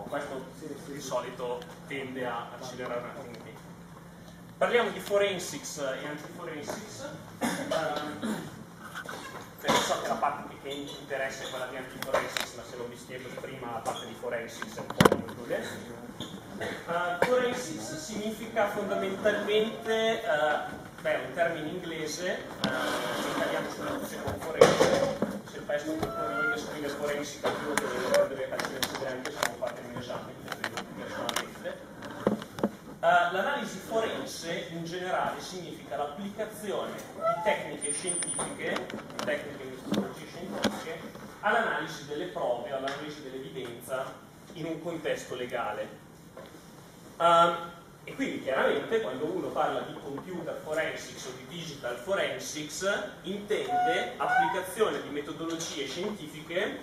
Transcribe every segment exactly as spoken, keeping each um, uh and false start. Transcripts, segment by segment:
questo di solito tende a accelerare un attimo. Parliamo di forensics e antiforensics. Um, so che la parte che interessa è quella di antiforensics, ma se lo vi spiego prima la parte di forensics è un po' più Uh, forensics significa fondamentalmente, uh, beh, un termine inglese, uh, in italiano si traduce come forense. Se penso che qualcuno che scrive forensica più che deve prendere le canzoni studenti, siamo fatti un esame, personalmente. Uh, L'analisi forense in generale significa l'applicazione di tecniche scientifiche, di tecniche di metodologie scientifiche, all'analisi delle prove, all'analisi dell'evidenza in un contesto legale. Um, e quindi chiaramente quando uno parla di computer forensics o di digital forensics intende applicazione di metodologie scientifiche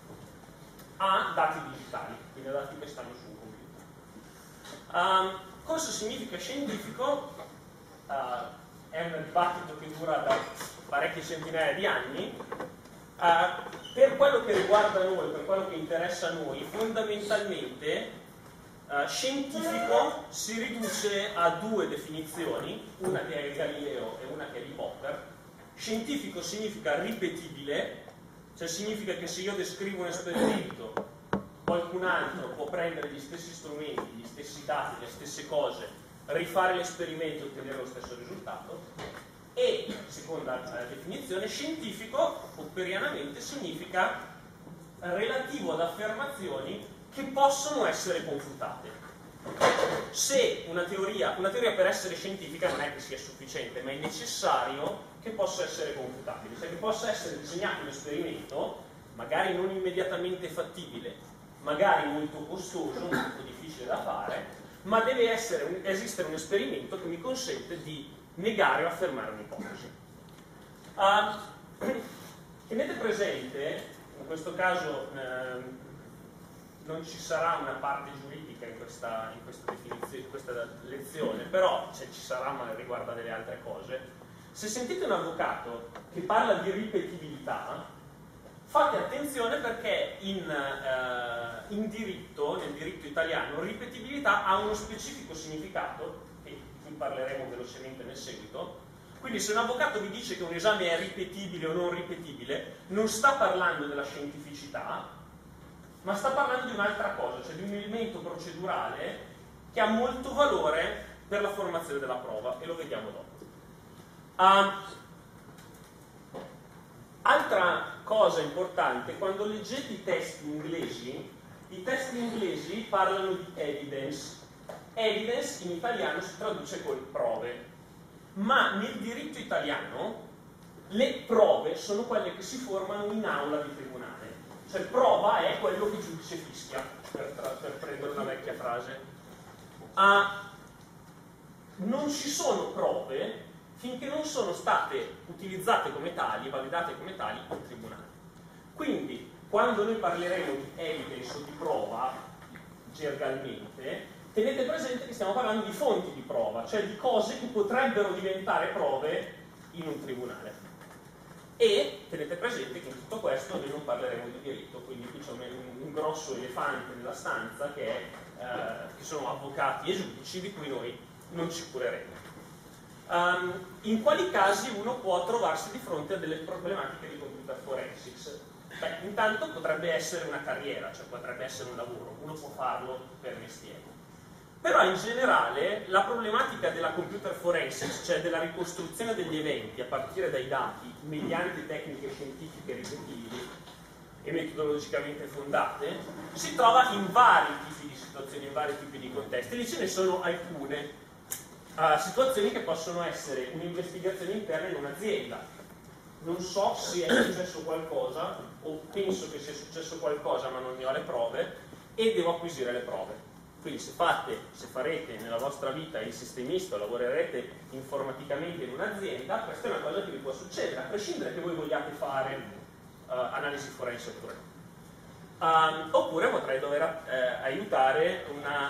a dati digitali, quindi a dati che stanno su un computer. Um, cosa significa scientifico? Uh, è un dibattito che dura da parecchie centinaia di anni. Uh, per quello che riguarda noi, per quello che interessa a noi, fondamentalmente Uh, scientifico si riduce a due definizioni, una che è di Galileo e una che è di Popper. Scientifico significa ripetibile, cioè significa che se io descrivo un esperimento, qualcun altro può prendere gli stessi strumenti, gli stessi dati, le stesse cose, rifare l'esperimento e ottenere lo stesso risultato. E, seconda uh, definizione, scientifico, popperianamente, significa relativo ad affermazioni che possono essere confutate. Se una teoria, una teoria per essere scientifica non è che sia sufficiente, ma è necessario che possa essere confutabile, cioè che possa essere disegnato un esperimento, magari non immediatamente fattibile, magari molto costoso, molto difficile da fare, ma deve essere un, esistere un esperimento che mi consente di negare o affermare un'ipotesi. Uh, tenete presente, in questo caso, uh, non ci sarà una parte giuridica in questa, in questa, in questa lezione, però se ci sarà, ma riguarda delle altre cose. Se sentite un avvocato che parla di ripetibilità, fate attenzione perché in, uh, in diritto, nel diritto italiano, ripetibilità ha uno specifico significato, che di cui parleremo velocemente nel seguito. Quindi se un avvocato vi dice che un esame è ripetibile o non ripetibile, non sta parlando della scientificità, ma sta parlando di un'altra cosa, cioè di un elemento procedurale che ha molto valore per la formazione della prova, e lo vediamo dopo. Um, altra cosa importante, quando leggete i testi inglesi, i testi inglesi parlano di evidence. Evidence in italiano si traduce con prove, ma nel diritto italiano le prove sono quelle che si formano in aula di tribunale. Cioè prova è quello che il giudice fischia, per, per prendere una vecchia frase. Uh, non ci sono prove finché non sono state utilizzate come tali, validate come tali in tribunale. Quindi, quando noi parleremo di evidence o di prova, gergalmente, tenete presente che stiamo parlando di fonti di prova, cioè di cose che potrebbero diventare prove in un tribunale. E tenete presente che in tutto questo noi non parleremo di diritto, quindi qui c'è un, un grosso elefante nella stanza che, è, eh, che sono avvocati e giudici di cui noi non ci cureremo. Um, in quali casi uno può trovarsi di fronte a delle problematiche di computer forensics? Beh, intanto potrebbe essere una carriera, cioè potrebbe essere un lavoro, uno può farlo per mestiere. Però in generale la problematica della computer forensics, cioè della ricostruzione degli eventi a partire dai dati mediante tecniche scientifiche ripetibili e metodologicamente fondate, si trova in vari tipi di situazioni, in vari tipi di contesti. Lì ce ne sono alcune uh, situazioni che possono essere un'investigazione interna in un'azienda. Non so se è successo qualcosa, o penso che sia successo qualcosa ma non ne ho le prove, e devo acquisire le prove. Quindi se, fate, se farete nella vostra vita il sistemista o lavorerete informaticamente in un'azienda, questa è una cosa che vi può succedere, a prescindere che voi vogliate fare uh, analisi forense oppure no. Um, oppure potrei dover uh, aiutare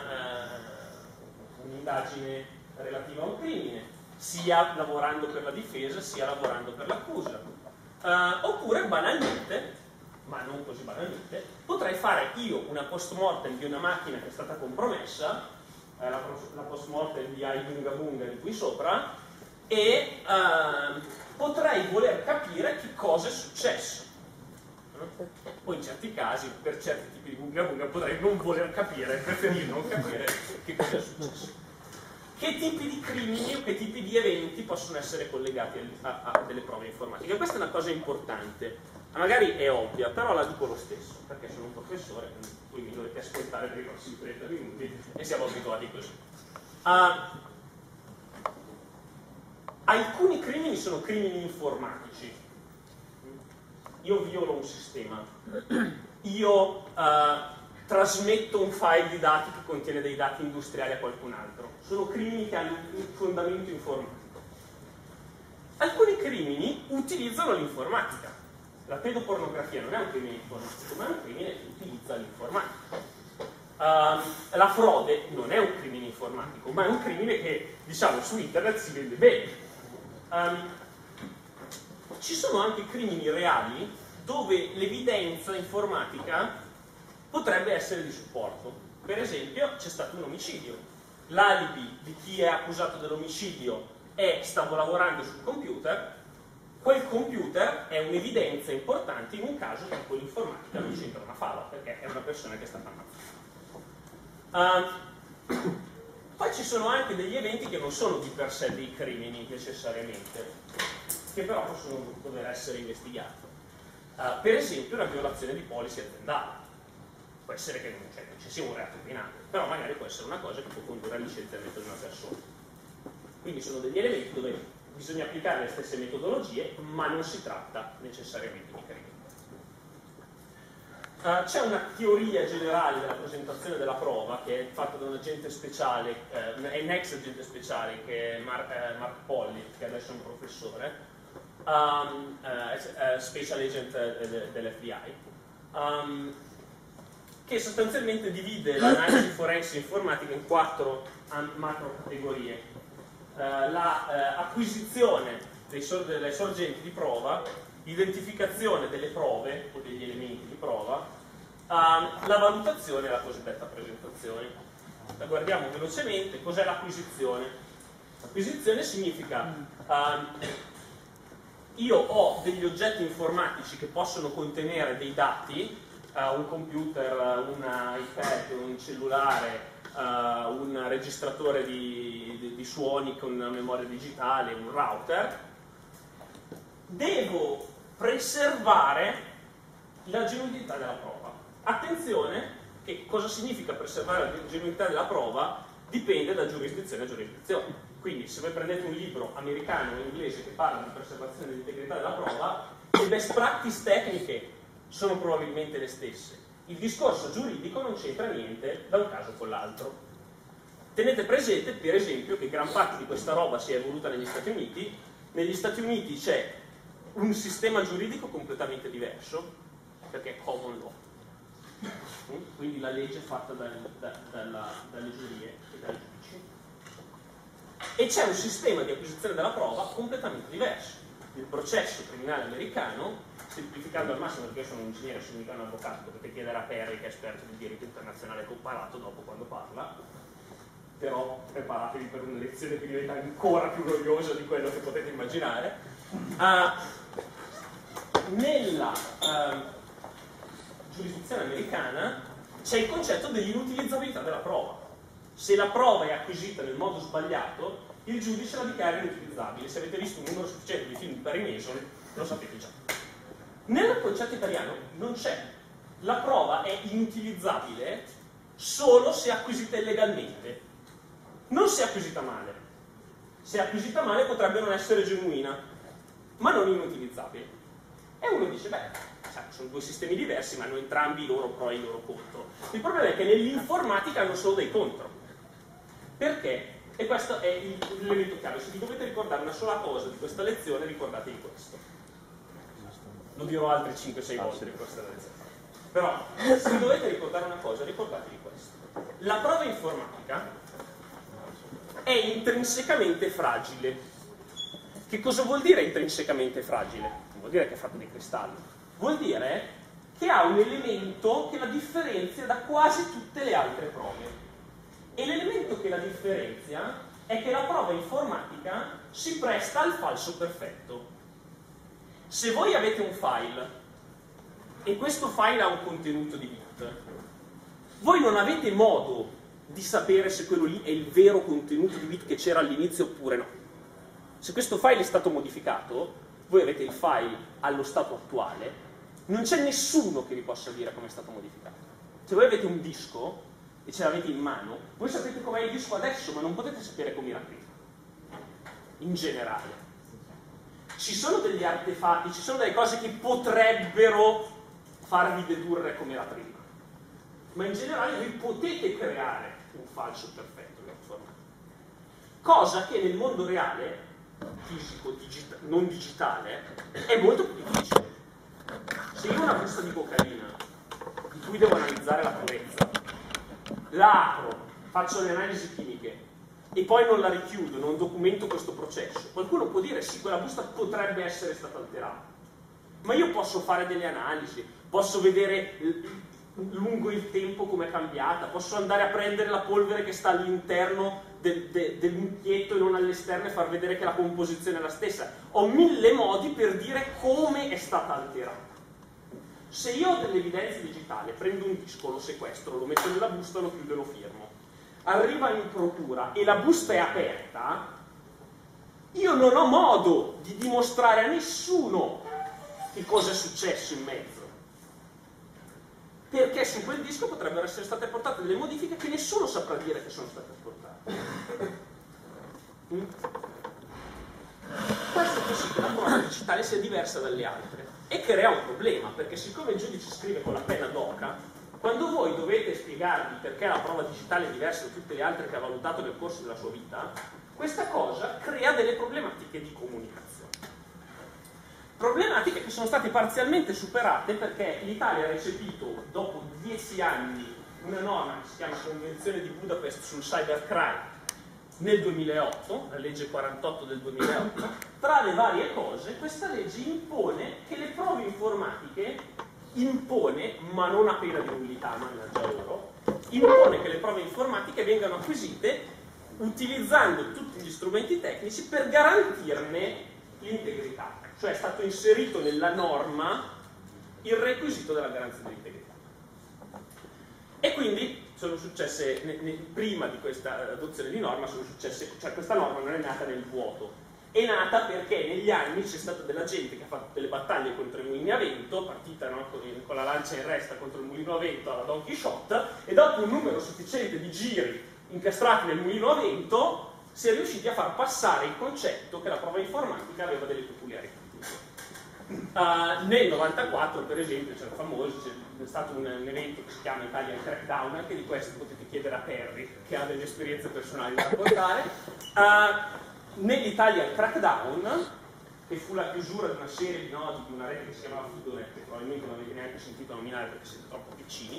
uh, un'indagine relativa a un crimine, sia lavorando per la difesa sia lavorando per l'accusa. Uh, oppure banalmente ma non così banalmente, potrei fare io una post-mortem di una macchina che è stata compromessa, eh, la, la post-mortem di I Bunga Bunga di qui sopra, e eh, potrei voler capire che cosa è successo. Poi in certi casi, per certi tipi di Bunga Bunga, potrei non voler capire, preferire non capire che cosa è successo. Che tipi di crimini o che tipi di eventi possono essere collegati a, a delle prove informatiche? Questa è una cosa importante, magari è ovvia, però la dico lo stesso, perché sono un professore, quindi mi dovete ascoltare per i prossimi trenta minuti e siamo abituati così. Uh, alcuni crimini sono crimini informatici. Io violo un sistema, io uh, trasmetto un file di dati che contiene dei dati industriali a qualcun altro. Sono crimini che hanno un fondamento informatico. Alcuni crimini utilizzano l'informatica. La pedopornografia non è un crimine informatico, ma è un crimine che utilizza l'informatica. Uh, la frode non è un crimine informatico, ma è un crimine che, diciamo, su internet si vende bene. Um, ci sono anche crimini reali dove l'evidenza informatica potrebbe essere di supporto. Per esempio, c'è stato un omicidio. L'alibi di chi è accusato dell'omicidio è stavo lavorando sul computer, quel computer è un'evidenza importante in un caso che quell'informatica non c'entra una fava, perché è una persona che è stata ammazzata. Uh, poi ci sono anche degli eventi che non sono di per sé dei crimini necessariamente, che però possono dover essere investigati. Uh, per esempio una violazione di policy aziendale. Può essere che non, cioè, non ci sia un reato penale, però magari può essere una cosa che può condurre al licenziamento di una persona. Quindi sono degli elementi dove bisogna applicare le stesse metodologie, ma non si tratta necessariamente di crimini. Uh, c'è una teoria generale della presentazione della prova che è fatta da un agente speciale, eh, è un ex agente speciale che è Mar eh, Mark Pollitt, che adesso è un professore, um, uh, uh, special agent uh, dell'F B I, um, che sostanzialmente divide l'analisi forense informatica in quattro macro categorie. Uh, la uh, acquisizione dei sor delle sorgenti di prova, l'identificazione delle prove o degli elementi di prova, uh, la valutazione e la cosiddetta presentazione. La guardiamo velocemente. Cos'è l'acquisizione? L'acquisizione significa uh, io ho degli oggetti informatici che possono contenere dei dati, uh, un computer, un iPad, un cellulare, uh, un registratore di, di, di suoni con una memoria digitale, un router. Devo preservare la genuinità della prova. Attenzione, che cosa significa preservare la genuinità della prova dipende da giurisdizione a giurisdizione. Quindi se voi prendete un libro americano o inglese che parla di preservazione dell'integrità della prova, le best practice tecniche sono probabilmente le stesse. Il discorso giuridico non c'entra niente da un caso con l'altro. Tenete presente, per esempio, che gran parte di questa roba si è evoluta negli Stati Uniti. Negli Stati Uniti c'è un sistema giuridico completamente diverso, perché è common law. Quindi la legge è fatta dal, da, dalla, dalle giurie e dai giudici. E c'è un sistema di acquisizione della prova completamente diverso. Il processo criminale americano, semplificando al massimo, perché io sono un ingegnere, sono mica un avvocato, potete chiedere a Perry, che è esperto di diritto internazionale comparato dopo quando parla, però preparatevi per una lezione che diventa ancora più noiosa di quello che potete immaginare. Uh, nella uh, giurisdizione americana c'è il concetto dell'inutilizzabilità della prova. Se la prova è acquisita nel modo sbagliato, il giudice la dichiara inutilizzabile. Se avete visto un numero sufficiente di film di Perry Mason, lo sapete già. Nel concetto italiano non c'è. La prova è inutilizzabile solo se acquisita illegalmente, non se acquisita male. Se acquisita male potrebbe non essere genuina, ma non inutilizzabile. E uno dice, beh, sai, sono due sistemi diversi, ma hanno entrambi i loro pro e i loro contro. Il problema è che nell'informatica hanno solo dei contro. Perché? E questo è l'elemento chiave. Se vi dovete ricordare una sola cosa di questa lezione, ricordatevi questo. Lo dirò altre cinque sei volte in questa lezione. Però, se vi dovete ricordare una cosa, ricordatevi questo. La prova informatica è intrinsecamente fragile. Che cosa vuol dire intrinsecamente fragile? Non vuol dire che è fatto di cristallo. Vuol dire che ha un elemento che la differenzia da quasi tutte le altre prove. E l'elemento che la differenzia è che la prova informatica si presta al falso perfetto. Se voi avete un file e questo file ha un contenuto di bit, voi non avete modo di sapere se quello lì è il vero contenuto di bit che c'era all'inizio oppure no. Se questo file è stato modificato, voi avete il file allo stato attuale, non c'è nessuno che vi possa dire come è stato modificato. Se voi avete un disco e ce l'avete in mano, voi sapete com'è il disco adesso, ma non potete sapere come era prima. In generale. Ci sono degli artefatti, ci sono delle cose che potrebbero farvi dedurre come era prima. Ma in generale voi potete creare un falso perfetto in informatica. Cosa che nel mondo reale, fisico, digita non digitale, è molto più difficile. Se io ho una busta di cocaina, di cui devo analizzare la purezza, la apro, faccio le analisi chimiche e poi non la richiudo, non documento questo processo, qualcuno può dire sì, quella busta potrebbe essere stata alterata. Ma io posso fare delle analisi, posso vedere lungo il tempo come è cambiata, posso andare a prendere la polvere che sta all'interno del, de, del mucchietto e non all'esterno e far vedere che la composizione è la stessa. Ho mille modi per dire come è stata alterata. Se io ho dell'evidenza digitale, prendo un disco, lo sequestro, lo metto nella busta, lo chiudo e lo firmo, arriva in procura e la busta è aperta, io non ho modo di dimostrare a nessuno che cosa è successo in mezzo. Perché su quel disco potrebbero essere state apportate delle modifiche che nessuno saprà dire che sono state apportate. Mm? Questo fa sì che la prova digitale sia diversa dalle altre e crea un problema, perché siccome il giudice scrive con la penna d'oca, quando voi dovete spiegarvi perché la prova digitale è diversa da tutte le altre che ha valutato nel corso della sua vita, questa cosa crea delle problematiche di comunicazione. Problematiche che sono state parzialmente superate perché l'Italia ha recepito, dopo dieci anni, una norma che si chiama Convenzione di Budapest sul cybercrime nel duemilaotto, la legge quarantotto del duemilaotto. Tra le varie cose, questa legge impone che le prove informatiche, impone, ma non a pena di nullità, mannaggia loro, impone che le prove informatiche vengano acquisite utilizzando tutti gli strumenti tecnici per garantirne l'integrità. Cioè è stato inserito nella norma il requisito della garanzia dell'integrità. E quindi sono successe, ne, ne, prima di questa adozione di norma, sono successe, cioè questa norma non è nata nel vuoto, è nata perché negli anni c'è stata della gente che ha fatto delle battaglie contro i mulini a vento, partita no, con, con la lancia in resta contro il mulino a vento alla Don Quixote, e dopo un numero sufficiente di giri incastrati nel mulino a vento si è riusciti a far passare il concetto che la prova informatica aveva delle peculiarità. Uh, nel novantaquattro, per esempio, c'era famoso, c'è stato un, un evento che si chiama Italian Crackdown, anche di questo potete chiedere a Perry, che ha delle esperienze personali da raccontare. Uh, nell'Italian Crackdown, che fu la chiusura di una serie di nodi di una rete che si chiamava Fidonet, che probabilmente non avete neanche sentito nominare perché siete troppo piccini,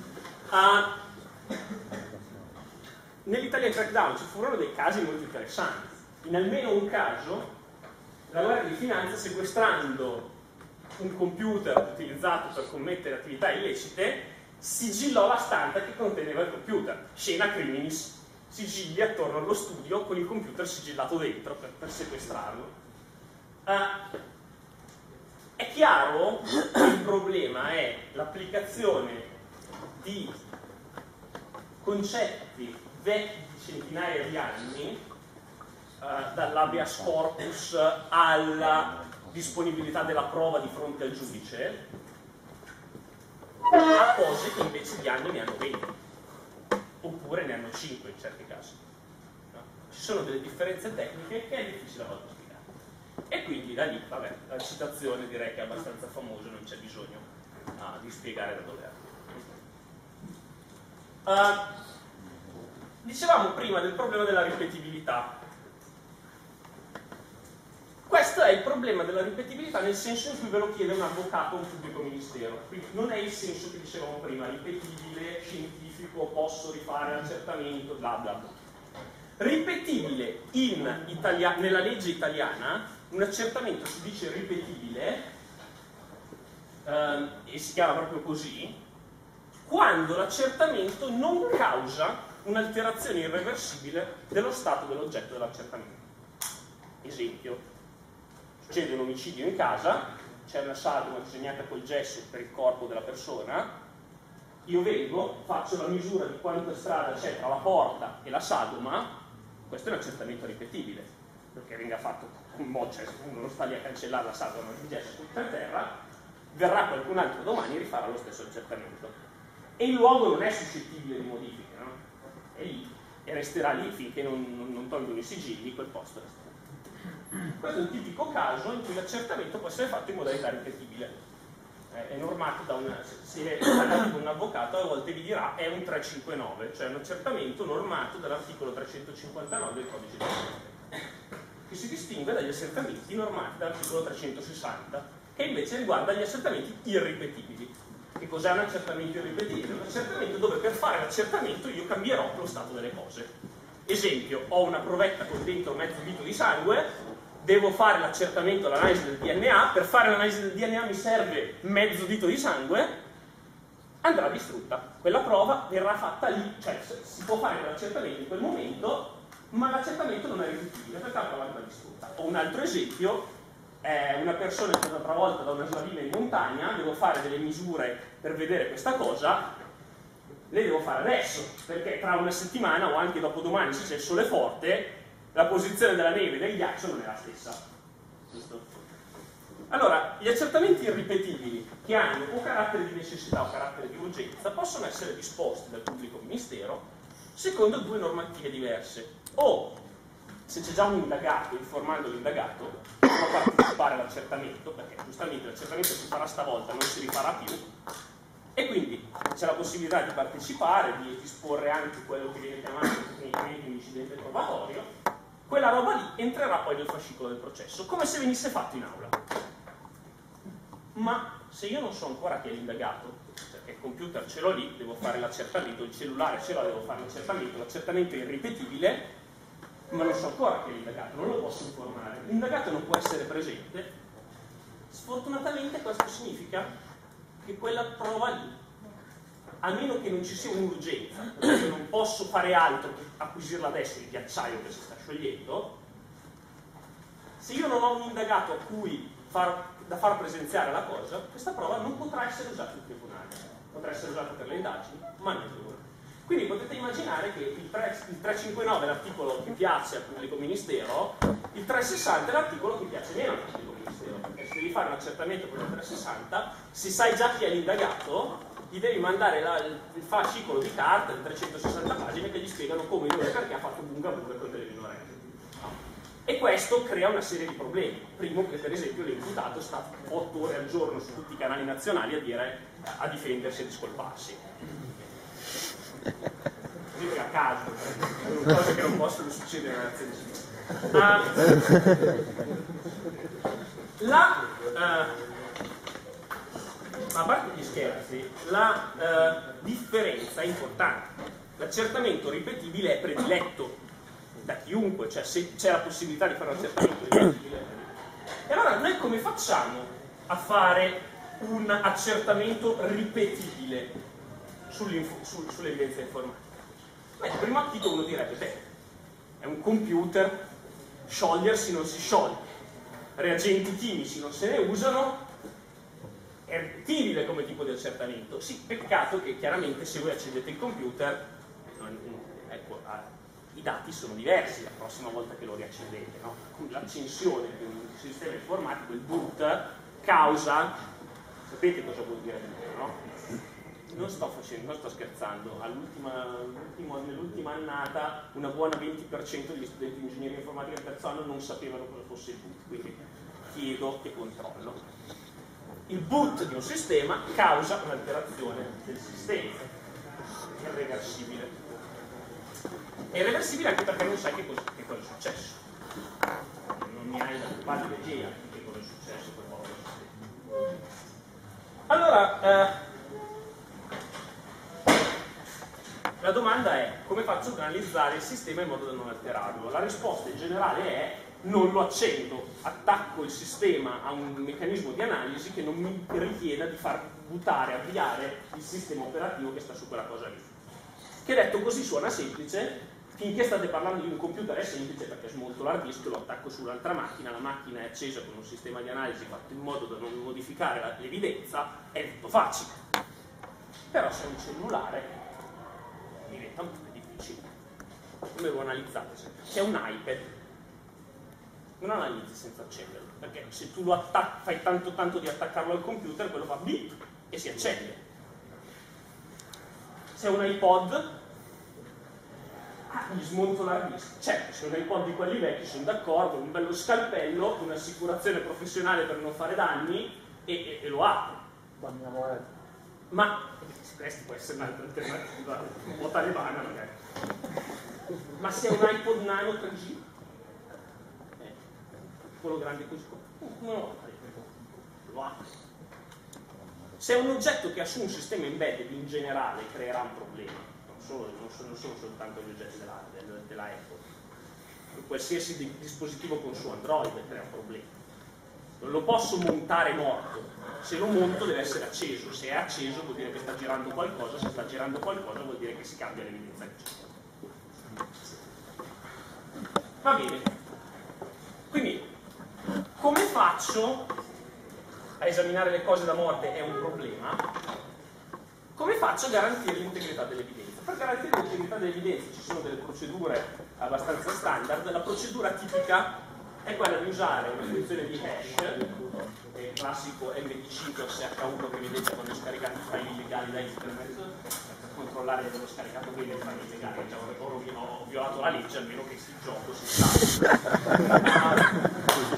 uh, nell'Italian Crackdown ci furono dei casi molto interessanti. In almeno un caso la Guardia di Finanza, sequestrando un computer utilizzato per commettere attività illecite, sigillò la stanza che conteneva il computer. Scena criminis, sigilli attorno allo studio con il computer sigillato dentro per, per sequestrarlo. Uh, è chiaro che il problema è l'applicazione di concetti vecchi di centinaia di anni, Uh, dall'habeas corpus alla disponibilità della prova di fronte al giudice, a cose che invece di anni ne hanno venti, oppure ne hanno cinque in certi casi. No? Ci sono delle differenze tecniche che è difficile a volte spiegare. E quindi da lì, vabbè, la citazione direi che è abbastanza famosa, non c'è bisogno uh, di spiegare da dove arriva. Uh, dicevamo prima del problema della ripetibilità. Questo è il problema della ripetibilità nel senso in cui ve lo chiede un avvocato o un pubblico ministero. Quindi non è il senso che dicevamo prima, ripetibile, scientifico, posso rifare l'accertamento, bla bla bla. Ripetibile in italia- nella legge italiana, un accertamento si dice ripetibile ehm, e si chiama proprio così, quando l'accertamento non causa un'alterazione irreversibile dello stato dell'oggetto dell'accertamento. Esempio, succede un omicidio in casa, c'è una sagoma disegnata col gesso per il corpo della persona, io vengo, faccio la misura di quanta strada c'è tra la porta e la sagoma, questo è un accertamento ripetibile, perché venga fatto un modo, cioè uno non sta lì a cancellare la sagoma di gesso tutta a terra, verrà qualcun altro domani e rifarà lo stesso accertamento. E il luogo non è suscettibile di modifiche, no? È lì, e resterà lì finché non, non, non tolgono i sigilli, quel posto resterà. Questo è un tipico caso in cui l'accertamento può essere fatto in modalità ripetibile. È normato da una, se è parlato con un avvocato, a volte vi dirà è un trecentocinquantanove, cioè un accertamento normato dall'articolo trecentocinquantanove del codice civile, che si distingue dagli accertamenti normati dall'articolo trecentosessanta, che invece riguarda gli accertamenti irripetibili. Che cos'è un accertamento irripetibile? Un accertamento dove per fare l'accertamento io cambierò lo stato delle cose. Esempio, ho una provetta con dentro mezzo dito di sangue, devo fare l'accertamento, l'analisi del D N A, per fare l'analisi del D N A mi serve mezzo dito di sangue, andrà distrutta. Quella prova verrà fatta lì, cioè si può fare l'accertamento in quel momento, ma l'accertamento non è ripetibile, perché la prova andrà distrutta. O un altro esempio, eh, una persona è stata travolta da una slavina in montagna, devo fare delle misure per vedere questa cosa, le devo fare adesso, perché tra una settimana o anche dopodomani, se c'è il sole forte, la posizione della neve e del ghiaccio non è la stessa. Giusto? Allora, gli accertamenti irripetibili che hanno o carattere di necessità o carattere di urgenza possono essere disposti dal pubblico ministero secondo due normative diverse. O, se c'è già un indagato, informando l'indagato, può partecipare all'accertamento, perché giustamente l'accertamento si farà stavolta, non si rifarà più, e quindi c'è la possibilità di partecipare, di disporre anche quello che viene chiamato tecnicamente un incidente probatorio. Quella roba lì entrerà poi nel fascicolo del processo, come se venisse fatto in aula. Ma se io non so ancora chi è l'indagato, perché il computer ce l'ho lì, devo fare l'accertamento, il cellulare ce l'ho, devo fare l'accertamento, l'accertamento è irripetibile, ma non so ancora chi è l'indagato, non lo posso informare. L'indagato non può essere presente. Sfortunatamente questo significa che quella prova lì, a meno che non ci sia un'urgenza, perché io non posso fare altro che acquisirla adesso, il ghiacciaio che si sta sciogliendo, se io non ho un indagato a cui far, da far presenziare la cosa, questa prova non potrà essere usata in tribunale, potrà essere usata per le indagini, ma non per ora. Quindi potete immaginare che il, il trecentocinquantanove è l'articolo che piace al pubblico ministero, il trecentosessanta è l'articolo che piace meno al pubblico ministero, perché se devi fare un accertamento con il trecentosessanta, se sai già chi è l'indagato, gli devi mandare la, il fascicolo di carta di trecentosessanta pagine che gli spiegano come e perché ha fatto bunga bunga con delle minorenze. E questo crea una serie di problemi. Primo, che per esempio l'imputato sta otto ore al giorno su tutti i canali nazionali a dire, a difendersi e a discolparsi. Così a caso, sono cose che non possono succedere nella nazione civile. Uh, la uh, a parte gli scherzi, la uh, differenza è importante. L'accertamento ripetibile è prediletto da chiunque, cioè se c'è la possibilità di fare un accertamento ripetibile. E allora noi come facciamo a fare un accertamento ripetibile sul, sull'evidenza informatica? Beh, il primo acchito uno direbbe, beh, è un computer, sciogliersi non si scioglie, reagenti chimici non se ne usano, è ripetibile come tipo di accertamento. Sì, peccato che chiaramente se voi accendete il computer, ecco, i dati sono diversi la prossima volta che lo riaccendete, no? L'accensione di un sistema informatico, il boot, causa, sapete cosa vuol dire, no? Non sto facendo, non sto scherzando, nell'ultima annata una buona venti per cento degli studenti di ingegneria informatica del terzo anno non sapevano cosa fosse il boot, quindi chiedo e controllo. Il boot di un sistema causa un'alterazione del sistema, è irreversibile. È irreversibile anche perché non sai che cosa, che cosa è successo. Non mi hai la più pallida idea di che cosa è successo quel povero sistema. Allora, eh, la domanda è: come faccio ad analizzare il sistema in modo da non alterarlo? La risposta in generale è: non lo accendo, attacco il sistema a un meccanismo di analisi che non mi richieda di far buttare, avviare il sistema operativo che sta su quella cosa lì. Che detto così suona semplice, finché state parlando di un computer è semplice perché smonto l'hard disk, lo attacco sull'altra macchina, la macchina è accesa con un sistema di analisi fatto in modo da non modificare l'evidenza, è tutto facile. Però se è un cellulare diventa un po' più difficile. Come lo analizzate? Se è un iPad, non analizzi senza accenderlo, perché se tu lo fai tanto tanto di attaccarlo al computer, quello fa bip e si accende. Se è un iPod, ah, gli smonto l'hard disk. Certo, se è un iPod di quelli vecchi sono d'accordo, un bello scalpello, un'assicurazione professionale per non fare danni e, e, e lo apro. Ma questa può essere un'altra alternativa, un po' talebana magari. Ma se è un iPod Nano tre G, eh, quello grande così, no, lo apro. Se è un oggetto che ha su un sistema embedded in generale creerà un problema, non, solo, non, sono, non sono soltanto gli oggetti della, della Apple, qualsiasi di, dispositivo con su Android crea un problema. Non lo posso montare morto, se lo monto deve essere acceso, se è acceso vuol dire che sta girando qualcosa, se sta girando qualcosa vuol dire che si cambia l'evidenza che c'è. Va bene, quindi come faccio a esaminare le cose da morte è un problema, come faccio a garantire l'integrità dell'evidenza? Per garantire l'integrità dell'evidenza ci sono delle procedure abbastanza standard. La procedura tipica è quella di usare una funzione di hash, il classico M D cinque o S H uno che vedete quando scaricate i file illegali da internet, per controllare che avevo scaricato bene i file illegali, cioè, ho, ho violato la legge, almeno che il gioco si sa.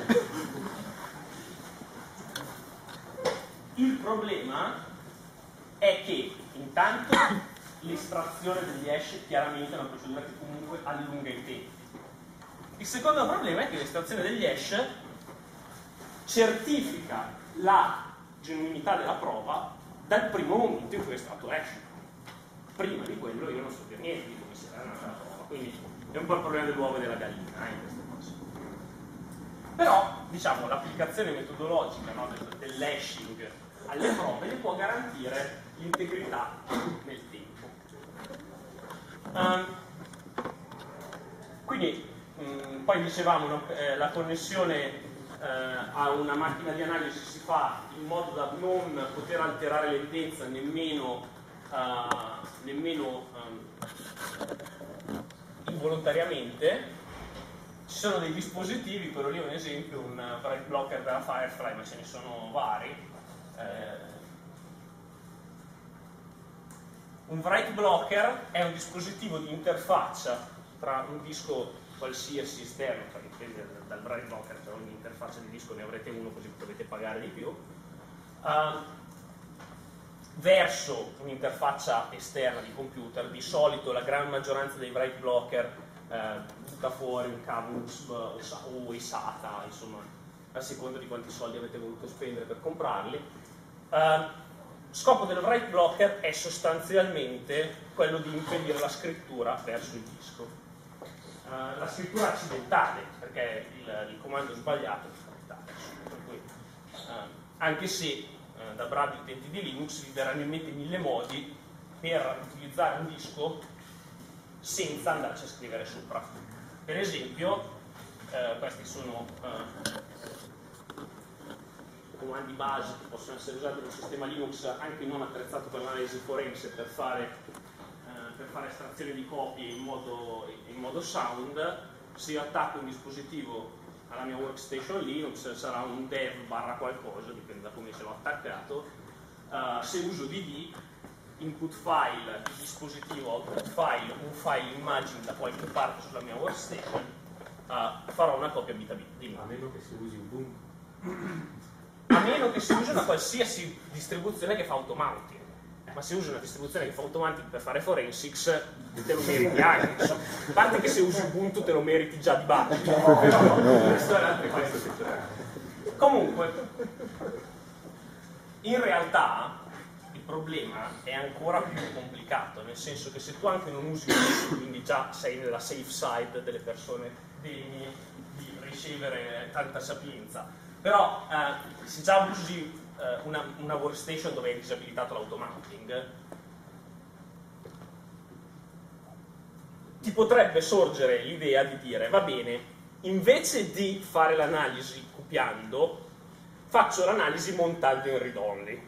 Il problema è che intanto l'estrazione degli hash chiaramente è una procedura che comunque allunga i tempi. Il secondo problema è che l'estrazione degli hash certifica la genuinità della prova dal primo momento in cui è estratto hash. Prima di quello io non so per niente di come si era nata la prova, quindi è un po' il problema dell'uovo e della gallina eh, in queste cose. Però, diciamo, l'applicazione metodologica, no, dell'hashing alle prove le può garantire l'integrità nel tempo. Um, quindi, um, poi dicevamo, no, eh, la connessione eh, a una macchina di analisi si fa in modo da non poter alterare l'evidenza nemmeno, uh, nemmeno um, involontariamente. Ci sono dei dispositivi, quello lì è un esempio, un write blocker della Firefly, ma ce ne sono vari. Eh, un write blocker è un dispositivo di interfaccia tra un disco qualsiasi esterno, cioè dipende dal write blocker, per ogni interfaccia di disco ne avrete uno così potete pagare di più, uh, verso un'interfaccia esterna di computer. Di solito la gran maggioranza dei write blocker eh, butta fuori un cavo U S B o i SATA, insomma, a seconda di quanti soldi avete voluto spendere per comprarli. Uh, scopo del write blocker è sostanzialmente quello di impedire la scrittura verso il disco. Uh, la scrittura accidentale, perché il, il comando sbagliato è scrittale. Per cui, uh, anche se uh, da bravi utenti di Linux vi verranno in mente mille modi per utilizzare un disco senza andarci a scrivere sopra. Per esempio, uh, questi sono uh, comandi base che possono essere usati in un sistema Linux anche non attrezzato per l'analisi forense per fare, eh, per fare estrazione di copie in modo, in modo sound. Se io attacco un dispositivo alla mia workstation Linux sarà un dev barra qualcosa, dipende da come ce l'ho attaccato. Uh, se uso D D, input file di dispositivo, output file, un file immagine da qualche parte sulla mia workstation, uh, farò una copia bit a bit. A meno che si usi Ubuntu. A meno che si usi una qualsiasi distribuzione che fa automounting. Ma se usi una distribuzione che fa automounting per fare forensics, te lo meriti anche. A parte che se usi Ubuntu te lo meriti già di base. Però no, questo è l'altra cosa. Comunque, in realtà il problema è ancora più complicato, nel senso che se tu anche non usi Ubuntu, quindi già sei nella safe side delle persone degne di ricevere tanta sapienza, però eh, se già usi eh, una, una workstation dove hai disabilitato l'automounting, ti potrebbe sorgere l'idea di dire, va bene, invece di fare l'analisi copiando, faccio l'analisi montando in read-only.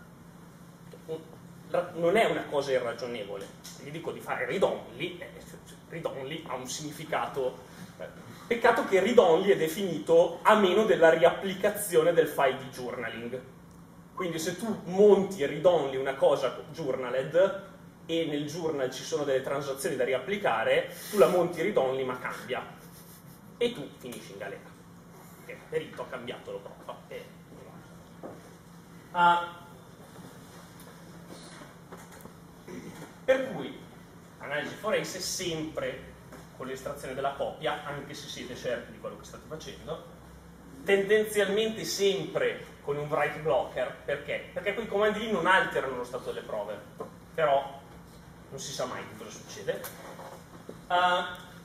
Non è una cosa irragionevole. Se gli dico di fare read-only, eh, read-only ha un significato. Eh, peccato che read-only è definito a meno della riapplicazione del file di journaling. Quindi se tu monti read-only una cosa journaled e nel journal ci sono delle transazioni da riapplicare, tu la monti read-only ma cambia. E tu finisci in galera. Perché il perito ha cambiato lo prova. E... Uh, Per cui, analisi forense sempre con l'estrazione della copia, anche se siete certi di quello che state facendo, tendenzialmente sempre con un write blocker, perché? Perché quei comandi lì non alterano lo stato delle prove, però non si sa mai cosa succede. Uh,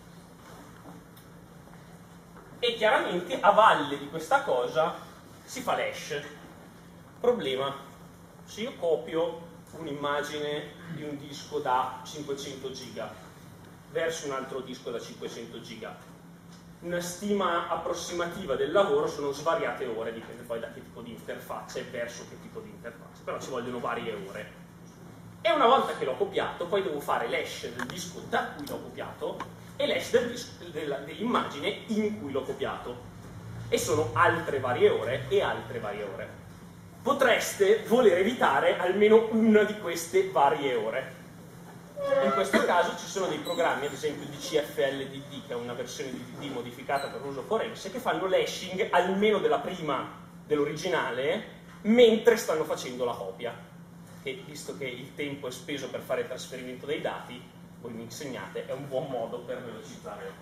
e chiaramente a valle di questa cosa si fa l'hash. Problema, se io copio un'immagine di un disco da cinquecento giga verso un altro disco da cinquecento giga, una stima approssimativa del lavoro sono svariate ore, dipende poi da che tipo di interfaccia e verso che tipo di interfaccia, però ci vogliono varie ore. E una volta che l'ho copiato, poi devo fare l'hash del disco da cui l'ho copiato e l'hash del dell'immagine in cui l'ho copiato, e sono altre varie ore e altre varie ore. Potreste voler evitare almeno una di queste varie ore. In questo caso ci sono dei programmi, ad esempio di C F L D D, che è una versione di D D modificata per l'uso forense, che fanno l'hashing almeno della prima dell'originale mentre stanno facendo la copia. E visto che il tempo è speso per fare il trasferimento dei dati, voi mi insegnate, è un buon modo per velocizzare le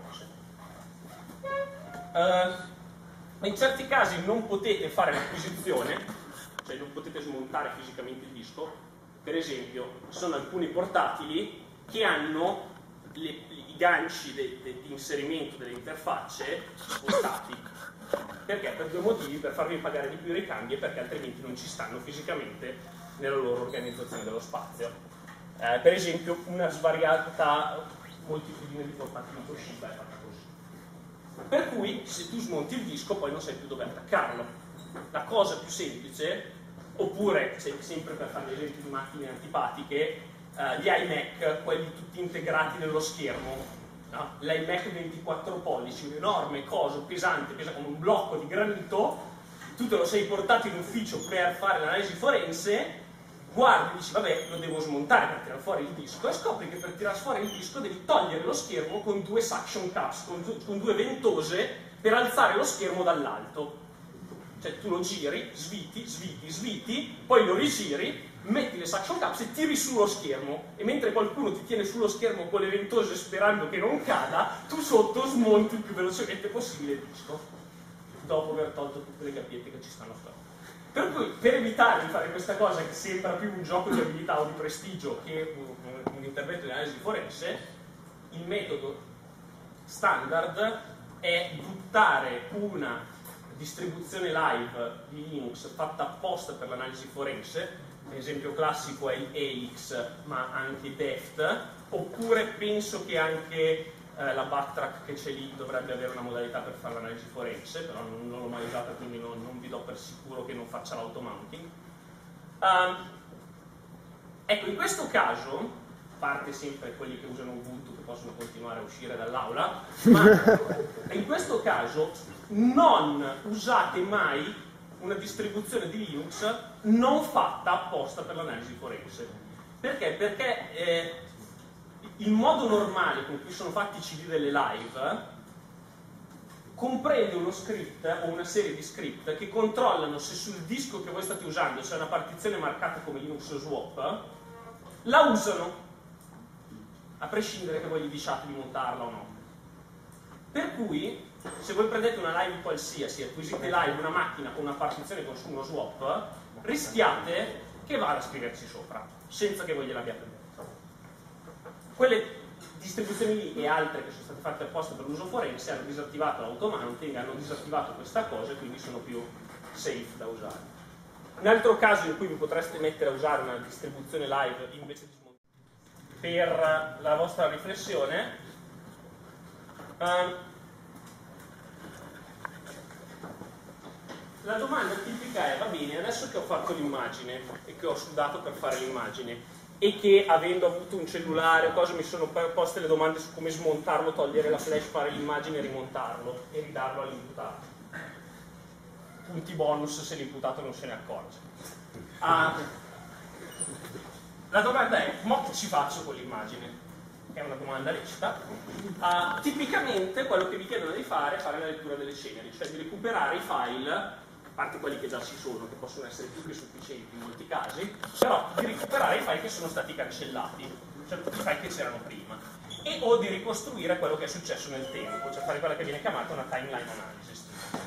cose. Uh, in certi casi non potete fare l'acquisizione, cioè non potete smontare fisicamente il disco. Per esempio, sono alcuni portatili che hanno le, i ganci de, de, di inserimento delle interfacce spostati. Perché? Per due motivi: per farvi pagare di più i ricambi e perché altrimenti non ci stanno fisicamente nella loro organizzazione dello spazio. Eh, per esempio, una svariata moltitudine di portatili Toshiba è fatta così. Per cui, se tu smonti il disco, poi non sai più dove attaccarlo. La cosa più semplice, oppure sempre per fare esempi di macchine antipatiche, uh, gli iMac, quelli tutti integrati nello schermo, no? L'iMac ventiquattro pollici, un enorme coso pesante, pesa come un blocco di granito, tu te lo sei portato in ufficio per fare l'analisi forense, guardi e dici vabbè, lo devo smontare per tirare fuori il disco, e scopri che per tirare fuori il disco devi togliere lo schermo con due suction cups, con, con due ventose per alzare lo schermo dall'alto. Cioè tu lo giri, sviti, sviti, sviti, poi lo rigiri, metti le suction cups e tiri sullo schermo, e mentre qualcuno ti tiene sullo schermo con le ventose sperando che non cada, tu sotto smonti il più velocemente possibile il disco, dopo aver tolto tutte le gabbiette che ci stanno sopra. Per cui, per evitare di fare questa cosa che sembra più un gioco di abilità o di prestigio che un, un intervento di analisi forense, il metodo standard è buttare una distribuzione live di Linux fatta apposta per l'analisi forense. L'esempio classico è il Helix, ma anche Deft, oppure penso che anche eh, la Backtrack che c'è lì dovrebbe avere una modalità per fare l'analisi forense, però non, non l'ho mai usata, quindi non, non vi do per sicuro che non faccia l'automounting. Um, ecco, in questo caso, a parte sempre quelli che usano Ubuntu che possono continuare a uscire dall'aula, ma in questo caso non usate mai una distribuzione di Linux non fatta apposta per l'analisi forense. Perché? Perché eh, il modo normale con cui sono fatti i C D delle live comprende uno script o una serie di script che controllano se sul disco che voi state usando c'è una partizione marcata come Linux swap, la usano, a prescindere che voi gli diciate di montarla o no. Per cui, se voi prendete una live qualsiasi e acquisite live una macchina con una partizione con uno swap, rischiate che vada a scriverci sopra, senza che voi gliel'abbiate detto. Quelle distribuzioni lì e altre che sono state fatte apposta per l'uso forense hanno disattivato l'automounting, hanno disattivato questa cosa e quindi sono più safe da usare. Un altro caso in cui vi potreste mettere a usare una distribuzione live invece di smontare, per la vostra riflessione, um, la domanda tipica è: va bene, adesso che ho fatto l'immagine e che ho sudato per fare l'immagine e che avendo avuto un cellulare o cose mi sono poste le domande su come smontarlo, togliere la flash, fare l'immagine, rimontarlo e ridarlo all'imputato. Punti bonus se l'imputato non se ne accorge. Ah, la domanda è: ma che ci faccio con l'immagine? È una domanda lecita. Ah, tipicamente quello che vi chiedono di fare è fare la lettura delle ceneri, cioè di recuperare i file, a parte quelli che già ci sono, che possono essere più che sufficienti in molti casi, però di recuperare i file che sono stati cancellati, cioè tutti i file che c'erano prima, e o di ricostruire quello che è successo nel tempo, cioè fare quella che viene chiamata una timeline analysis.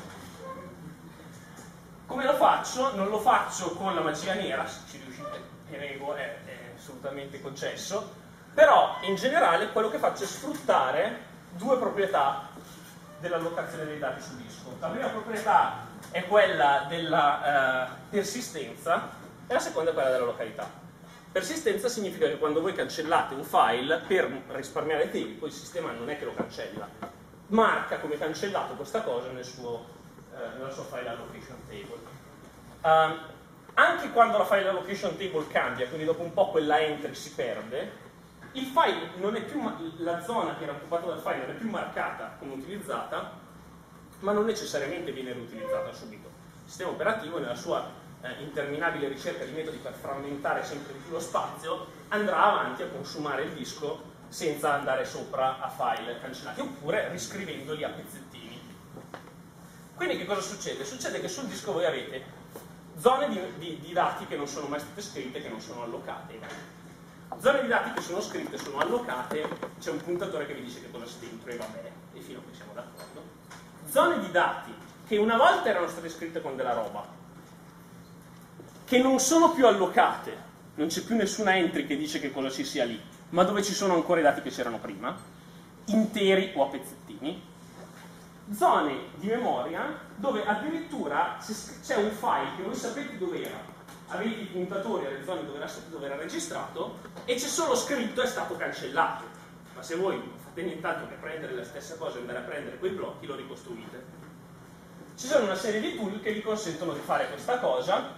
Come lo faccio? Non lo faccio con la magia nera, se ci riuscite, prego, è, è assolutamente concesso, però in generale quello che faccio è sfruttare due proprietà dell'allocazione dei dati su disco. La prima proprietà è quella della eh, persistenza e la seconda è quella della località. Persistenza significa che quando voi cancellate un file, per risparmiare tempo, il sistema non è che lo cancella, marca come cancellato questa cosa nel suo nella sua file allocation table. Um, anche quando la file allocation table cambia, quindi dopo un po' quella entry si perde, il file non è più, la zona che era occupata dal file non è più marcata come utilizzata, ma non necessariamente viene riutilizzata subito. Il sistema operativo, nella sua eh, interminabile ricerca di metodi per frammentare sempre di più lo spazio, andrà avanti a consumare il disco senza andare sopra a file cancellati, oppure riscrivendoli a pezzettini. Quindi che cosa succede? Succede che sul disco voi avete zone di, di, di dati che non sono mai state scritte, che non sono allocate. Zone di dati che sono scritte, sono allocate, c'è un puntatore che vi dice che cosa c'è dentro e vabbè, e fino a qui siamo d'accordo. Zone di dati che una volta erano state scritte con della roba, che non sono più allocate, non c'è più nessuna entry che dice che cosa ci sia lì, ma dove ci sono ancora i dati che c'erano prima, interi o a pezzettini. Zone di memoria dove addirittura c'è un file che voi sapete dove era, avete i puntatori alle zone dove era, dove era registrato e c'è solo scritto è stato cancellato, ma se voi non fate nient'altro che prendere la stessa cosa e andare a prendere quei blocchi, lo ricostruite. Ci sono una serie di tool che vi consentono di fare questa cosa.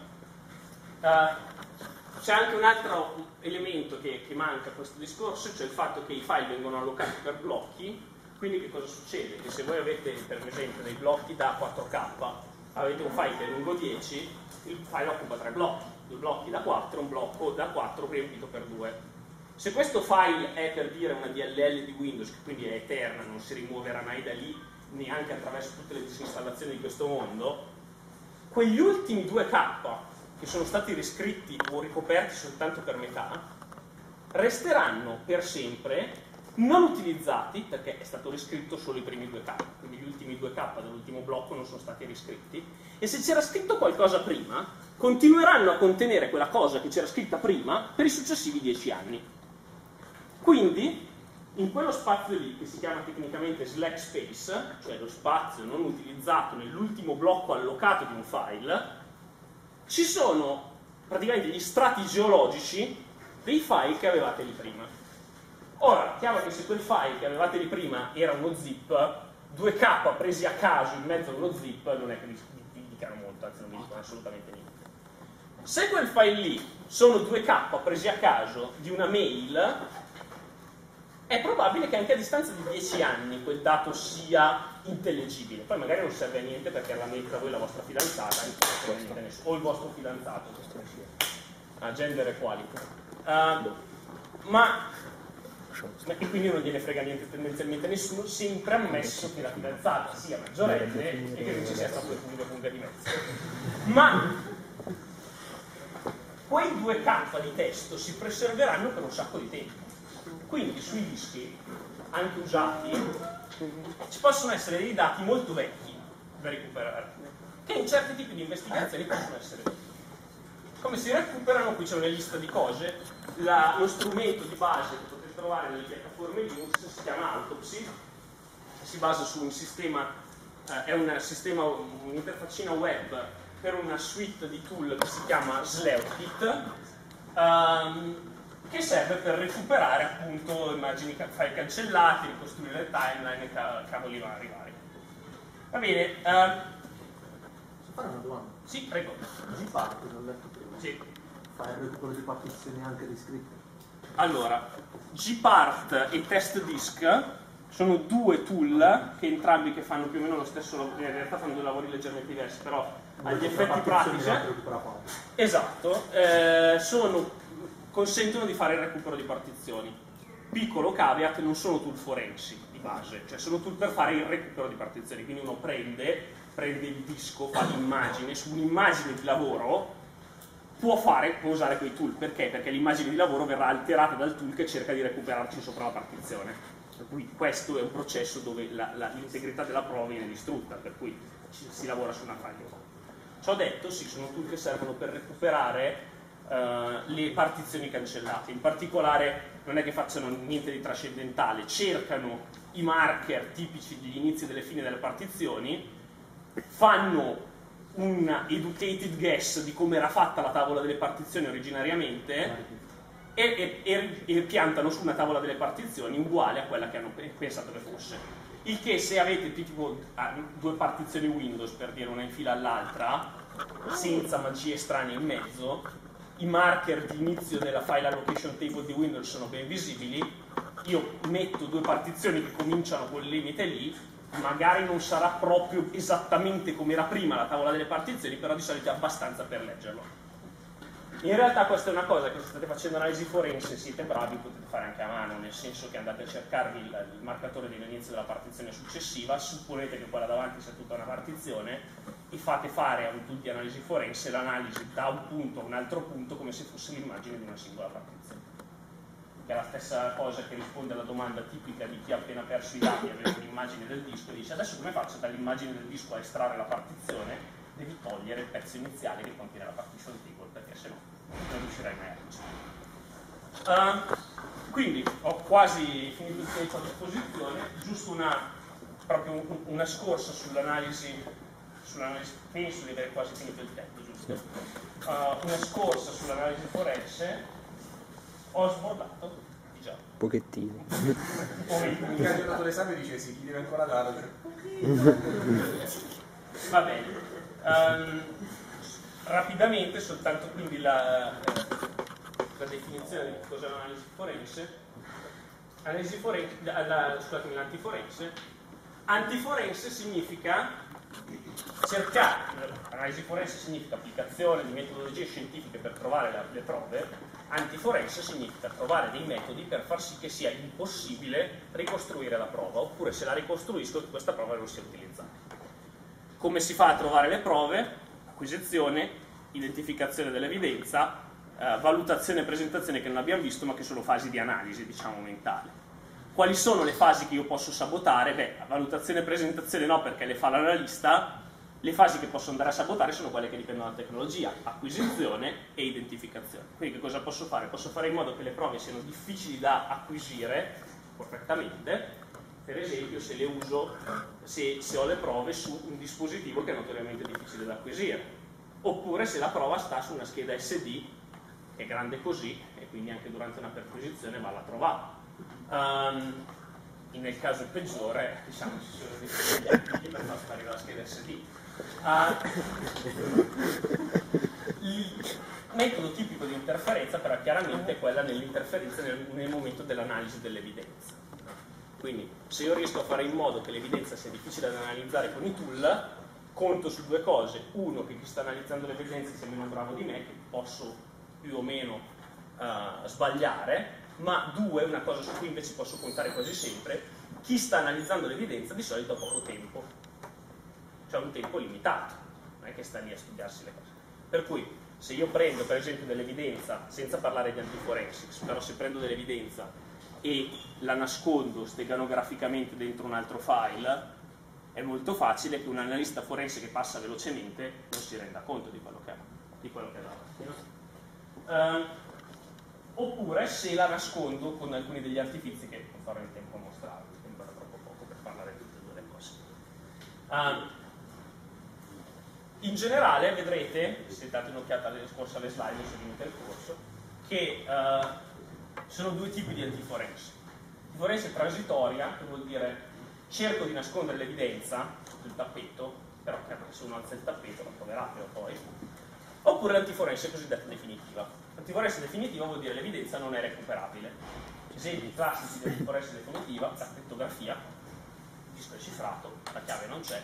Uh, c'è anche un altro elemento che, che manca a questo discorso, cioè il fatto che i file vengono allocati per blocchi. Quindi che cosa succede? Che se voi avete per esempio dei blocchi da quattro K, avete un file che è lungo dieci, il file occupa tre blocchi, due blocchi da quattro, un blocco da quattro riempito per due. Se questo file è per dire una D L L di Windows, che quindi è eterna, non si rimuoverà mai da lì, neanche attraverso tutte le disinstallazioni di questo mondo, quegli ultimi due K che sono stati riscritti o ricoperti soltanto per metà, resteranno per sempre non utilizzati perché è stato riscritto solo i primi due K, quindi gli ultimi due K dell'ultimo blocco non sono stati riscritti, e se c'era scritto qualcosa prima continueranno a contenere quella cosa che c'era scritta prima per i successivi dieci anni. Quindi in quello spazio lì, che si chiama tecnicamente slack space, cioè lo spazio non utilizzato nell'ultimo blocco allocato di un file, ci sono praticamente gli strati geologici dei file che avevate lì prima. Ora, chiaro che se quel file che avevate lì prima era uno zip, due K presi a caso in mezzo a uno zip non è che vi, vi dicano molto, anzi non vi dicono assolutamente niente. Se quel file lì sono due K presi a caso di una mail, è probabile che anche a distanza di dieci anni quel dato sia intellegibile. Poi magari non serve a niente perché la mail tra voi è la vostra fidanzata o il vostro fidanzato, a gender equality. Uh, ma e quindi non gliene frega niente tendenzialmente nessuno, sempre ammesso che la fidanzata sia maggiorenne e che non ci sia stato il punto punta di mezzo. Ma quei due K di testo si preserveranno per un sacco di tempo. Quindi sui dischi, anche usati, ci possono essere dei dati molto vecchi da recuperare, che in certi tipi di investigazioni possono essere vecchi. Come si recuperano? Qui c'è una lista di cose. La, lo strumento di base che potete trovare nelle piattaforme Linux, si chiama Autopsy, si basa su un sistema, eh, è un sistema, un'interfaccina web per una suite di tool che si chiama Sleutkit, um, che serve per recuperare appunto immagini, file cancellati, ricostruire le timeline e cavoli vari vari. Va bene. Uh, Posso fare una domanda? sì, prego. Gpart, l'ho letto prima. Sì. Fa il recupero di partizioni anche di scritte? Allora, Gpart e TestDisk sono due tool che entrambi che fanno più o meno lo stesso lavoro, in realtà fanno due lavori leggermente diversi, però agli effetti pratici, esatto, eh, sono, consentono di fare il recupero di partizioni. Piccolo caveat, non sono tool forensi di base, cioè sono tool per fare il recupero di partizioni, quindi uno prende, prende il disco, fa l'immagine, su un'immagine di lavoro può fare, può usare quei tool, perché? Perché l'immagine di lavoro verrà alterata dal tool che cerca di recuperarci sopra la partizione. Per cui questo è un processo dove l'integrità della prova viene distrutta, per cui ci, si lavora su una file. Ciò detto, sì, sono tool che servono per recuperare uh, le partizioni cancellate. In particolare non è che facciano niente di trascendentale, cercano i marker tipici degli inizi e delle fini delle partizioni, fanno un educated guess di come era fatta la tavola delle partizioni originariamente e, e, e piantano su una tavola delle partizioni uguale a quella che hanno pensato che fosse. Il che, se avete tipo due partizioni Windows, per dire una in fila all'altra, senza magie strane in mezzo, i marker di inizio della file allocation table di Windows sono ben visibili, io metto due partizioni che cominciano quel limite lì, magari non sarà proprio esattamente come era prima la tavola delle partizioni, però di solito è abbastanza per leggerlo. In realtà questa è una cosa che se state facendo analisi forense, siete bravi, potete fare anche a mano, nel senso che andate a cercarvi il, il marcatore dell'inizio della partizione successiva, supponete che quella davanti sia tutta una partizione e fate fare a un tool di analisi forense l'analisi da un punto a un altro punto come se fosse l'immagine di una singola partizione. Che è la stessa cosa che risponde alla domanda tipica di chi ha appena perso i dati e aveva un'immagine del disco e dice: adesso come faccio dall'immagine del disco a estrarre la partizione? Devi togliere il pezzo iniziale che contiene la partition table, perché se no non riuscirai mai a leggere. Uh, quindi ho quasi finito il tempo a disposizione, giusto una, proprio un, una scorsa sull'analisi, sull'analisi, penso di aver quasi finito il tempo, giusto? Uh, una scorsa sull'analisi forense, ho sbordato di già. Pochettino. Il candidato all'esame dice sì, chi deve ancora dare. Va bene. Um, rapidamente, soltanto quindi la, la definizione di cos'è l'analisi forense. Analisi forense, la, scusatemi, l'antiforense. Antiforense significa cercare, analisi forense significa applicazione di metodologie scientifiche per trovare la, le prove. Antiforense significa trovare dei metodi per far sì che sia impossibile ricostruire la prova, oppure se la ricostruisco che questa prova non sia utilizzata. Come si fa a trovare le prove? Acquisizione, identificazione dell'evidenza, eh, valutazione e presentazione che non abbiamo visto ma che sono fasi di analisi, diciamo, mentale. Quali sono le fasi che io posso sabotare? Beh, valutazione e presentazione no, perché le fa l'analista. Le fasi che posso andare a sabotare sono quelle che dipendono dalla tecnologia, acquisizione e identificazione. Quindi che cosa posso fare? Posso fare in modo che le prove siano difficili da acquisire correttamente, per esempio se le uso, se, se ho le prove su un dispositivo che è notoriamente difficile da acquisire, oppure se la prova sta su una scheda S D che è grande così e quindi anche durante una perquisizione va la trovata. Um, nel caso peggiore, diciamo, ci sono dei soggetti per far sparire la scheda S D. Uh, il metodo tipico di interferenza però chiaramente è quella nell'interferenza nel, nel momento dell'analisi dell'evidenza. Quindi se io riesco a fare in modo che l'evidenza sia difficile da analizzare con i tool, conto su due cose: uno, che chi sta analizzando l'evidenza sia meno bravo di me, che posso più o meno uh, sbagliare, ma due, una cosa su cui invece posso contare quasi sempre: chi sta analizzando l'evidenza di solito ha poco tempo, cioè un tempo limitato, non è che sta lì a studiarsi le cose. Per cui se io prendo per esempio dell'evidenza, senza parlare di antiforensics, però se prendo dell'evidenza e la nascondo steganograficamente dentro un altro file, è molto facile che un analista forense che passa velocemente non si renda conto di quello che ha, di quello che ha davanti, no? uh, oppure se la nascondo con alcuni degli artifizi che non farò in tempo a mostrarvi, sembra troppo poco per parlare di tutte e due le cose. Uh, in generale vedrete, se date un'occhiata alle scorse alle slide, se seguite il corso, che uh, sono due tipi di antiforense. Antiforense transitoria, che vuol dire cerco di nascondere l'evidenza sul tappeto, però se uno alza il tappeto lo troverate poi, oppure l'antiforense cosiddetta definitiva. L'antiforense definitiva vuol dire l'evidenza non è recuperabile. Esempi classici di antiforense definitiva: la crittografia, il disco è cifrato, la chiave non c'è.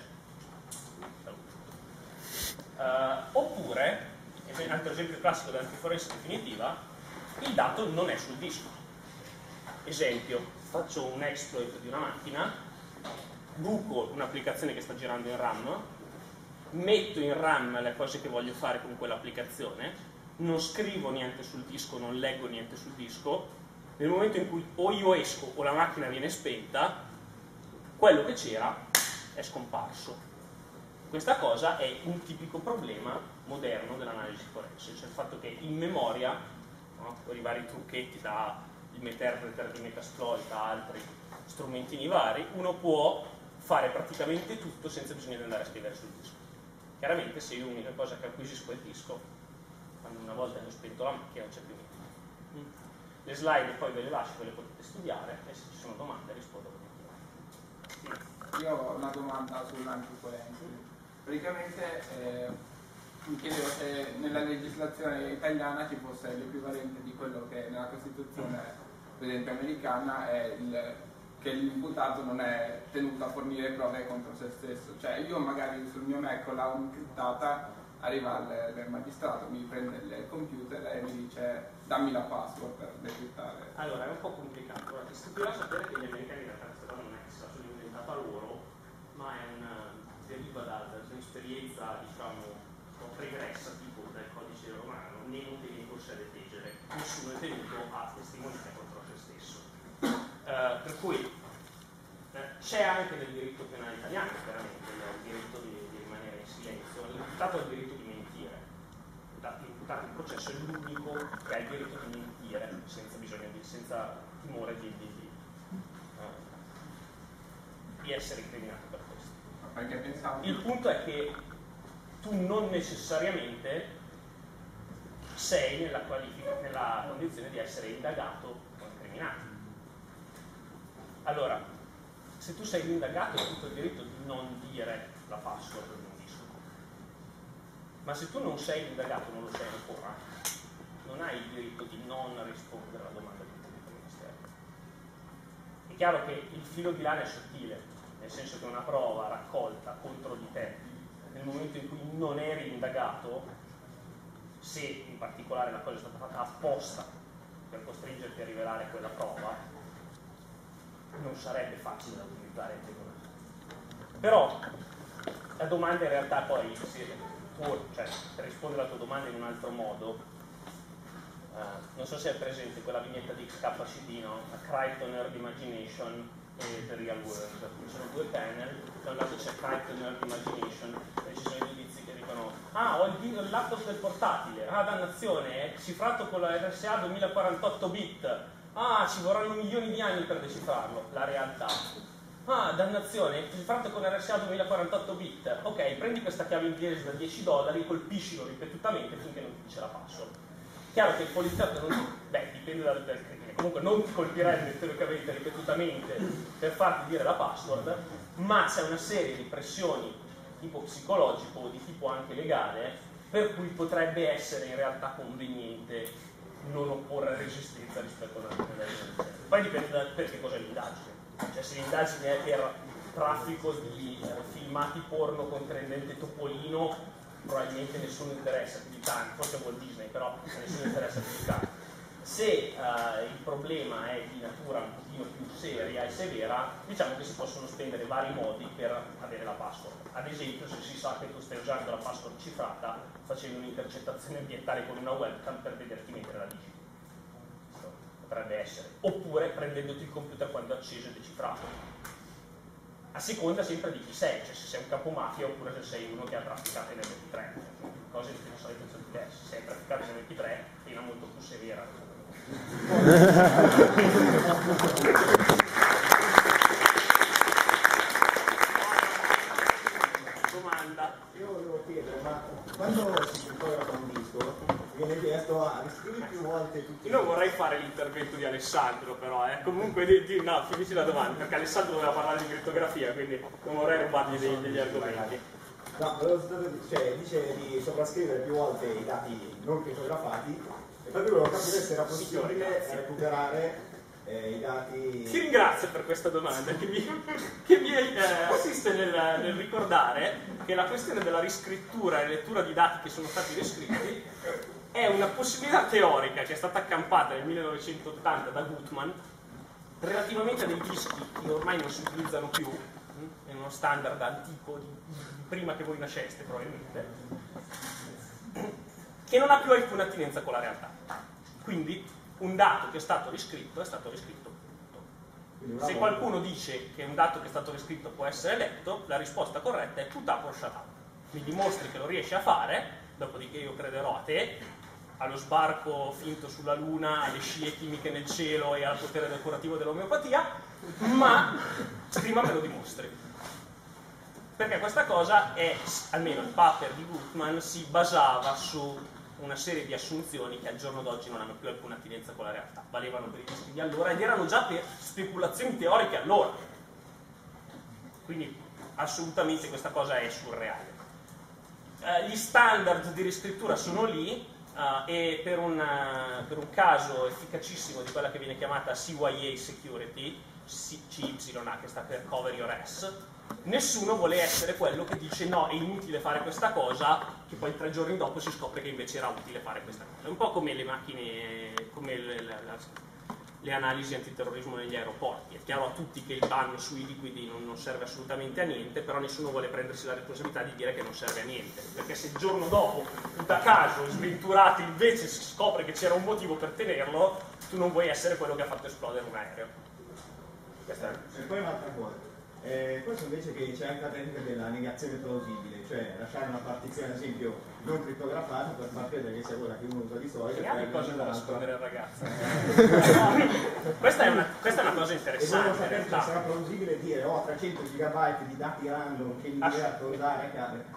Uh, oppure, un altro esempio classico dell'antiforense definitiva, il dato non è sul disco. Esempio, faccio un exploit di una macchina, buco un'applicazione che sta girando in RAM, metto in RAM le cose che voglio fare con quell'applicazione, non scrivo niente sul disco, non leggo niente sul disco, nel momento in cui o io esco o la macchina viene spenta, quello che c'era è scomparso. Questa cosa è un tipico problema moderno dell'analisi forense, cioè il fatto che in memoria, no, con i vari trucchetti da il Meterpreter di Metasploit a altri strumentini vari, uno può fare praticamente tutto senza bisogno di andare a scrivere sul disco. Chiaramente se io l'unica cosa che acquisisco è il disco, quando una volta ne ho spento la macchina non c'è più niente. Le slide poi ve le lascio, ve le potete studiare e se ci sono domande rispondo volentieri. Sì. Io ho una domanda sull'antiforense. Praticamente eh, mi chiedevo se nella legislazione italiana ci fosse l'equivalente di quello che nella Costituzione, per esempio americana, è il, che l'imputato non è tenuto a fornire prove contro se stesso. Cioè io magari sul mio Mac ho la home criptata, arriva il, il magistrato, mi prende il computer e mi dice dammi la password per decriptare. Allora è un po' complicato. Ora, ti stupirà sapere che gli americani in realtà questa cosa non è che sia solo inventata loro, ma è una deriva da, da un'esperienza, diciamo, un po' pregressa, tipo del codice romano, nemo tenuto se le tegere, nessuno è tenuto a testimoniare contro se stesso. Uh, per cui eh, c'è anche nel diritto penale italiano, chiaramente, il diritto di, di rimanere in silenzio, l'imputato ha il diritto di mentire, l'imputato in processo è l'unico che ha il diritto di mentire senza bisogno di, senza timore di, di, di, uh, di essere incriminato per questo. Il punto è che tu non necessariamente sei nella, nella condizione di essere indagato o incriminato. Allora, se tu sei indagato hai tutto il diritto di non dire la password di un disco, ma se tu non sei indagato, non lo sei ancora, non hai il diritto di non rispondere alla domanda del pubblico ministero. È chiaro che il filo di lana è sottile, nel senso che una prova raccolta contro di te nel momento in cui non eri indagato, se in particolare la cosa è stata fatta apposta per costringerti a rivelare quella prova, non sarebbe facile da utilizzare in tribunale. Però la domanda in realtà poi si può, cioè, per rispondere alla tua domanda in un altro modo, uh, non so se è presente quella vignetta di X K C D, no? A Crichton Earth Imagination e The Real World. Ci sono due panel, da un lato c'è Crichton Earth Imagination e ci sono i giudizi che dicono ah, ho il, il laptop del portatile, ah dannazione, è cifrato con la R S A duemilaquarantotto bit, ah ci vorranno milioni di anni per decifrarlo, la realtà. Ah, dannazione, è cifrato con R S A duemilaquarantotto bit, ok, prendi questa chiave inglese da dieci dollari, colpiscilo ripetutamente finché non ti dice la password. Chiaro che il poliziotto non, beh, dipende dal, dal crimine, comunque non ti colpirebbe teoricamente ripetutamente per farti dire la password, ma c'è una serie di pressioni tipo psicologico o di tipo anche legale per cui potrebbe essere in realtà conveniente non opporre resistenza rispetto a una criminalità. Poi dipende da per che cos'è l'indagine, cioè se l'indagine è per traffico di eh, filmati porno contenente Topolino, probabilmente nessuno interessa più di tanto, forse Walt Disney, però nessuno interessa più di tanto. Se uh, il problema è di natura un pochino più seria e severa, diciamo che si possono spendere vari modi per avere la password. Ad esempio, se si sa che tu stai usando la password cifrata, facendo un'intercettazione ambientale con una webcam per vederti mentre la digiti. Potrebbe essere. Oppure prendendoti il computer quando è acceso e decifrato. A seconda sempre di chi sei, cioè se sei un capomafia oppure se sei uno che ha trafficato nel ventitré, cose che non sarebbero state diverse. Se hai trafficato nel ventitré, pena molto più severa. Domanda. Io volevo chiedere, ma quando si criptografa un disco viene chiesto a riscrivi più volte tutti. Io non vorrei fare l'intervento di Alessandro, però, eh. Comunque, di, di, no, finisci la domanda, perché Alessandro doveva parlare di crittografia, quindi non vorrei rubargli dei, degli argomenti. No, cioè, dice di sovrascrivere più volte i dati non crittografati, e poi volevo capire se era possibile recuperare eh, i dati. Ti ringrazio per questa domanda che mi, che mi eh, assiste nel, nel ricordare che la questione della riscrittura e lettura di dati che sono stati riscritti è una possibilità teorica che è stata accampata nel millenovecentottanta da Gutmann relativamente a dei dischi che ormai non si utilizzano più, è uno standard antico di, di prima che voi nasceste probabilmente, che non ha più alcuna attinenza con la realtà. Quindi un dato che è stato riscritto è stato riscritto. Se qualcuno dice che un dato che è stato riscritto può essere letto, la risposta corretta è tout up or shut up. Mi dimostri che lo riesci a fare, dopodiché io crederò a te, allo sbarco finto sulla Luna, alle scie chimiche nel cielo e al potere del curativo dell'omeopatia, ma prima me lo dimostri. Perché questa cosa è, almeno il paper di Gutmann, si basava su una serie di assunzioni che al giorno d'oggi non hanno più alcuna attinenza con la realtà, valevano per i dischi di allora ed erano già per speculazioni teoriche allora. Quindi assolutamente questa cosa è surreale. Eh, gli standard di riscrittura sono lì, Uh, e per un, uh, per un caso efficacissimo di quella che viene chiamata C Y A Security, C Y A che sta per Cover Your Ass, nessuno vuole essere quello che dice no, è inutile fare questa cosa, che poi tre giorni dopo si scopre che invece era utile fare questa cosa. È un po' come le macchine, come le, le, le, le analisi antiterrorismo negli aeroporti. È chiaro a tutti che il ban sui liquidi non, non serve assolutamente a niente, però nessuno vuole prendersi la responsabilità di dire che non serve a niente, perché se il giorno dopo, da caso, sventurati, invece si scopre che c'era un motivo per tenerlo, tu non vuoi essere quello che ha fatto esplodere un aereo. Questa è... E poi un'altra cosa, eh, questo invece che c'è anche la tecnica della negazione plausibile, cioè lasciare una partizione ad esempio non crittografata per far credere che sia quella che uno usa di solito. Che altre cose da nascondere al ragazzo? questa, è una, questa è una cosa interessante. E volevo sapere se sarà plausibile dire ho oh, trecento gigabyte di dati random che mi ah, deve accordare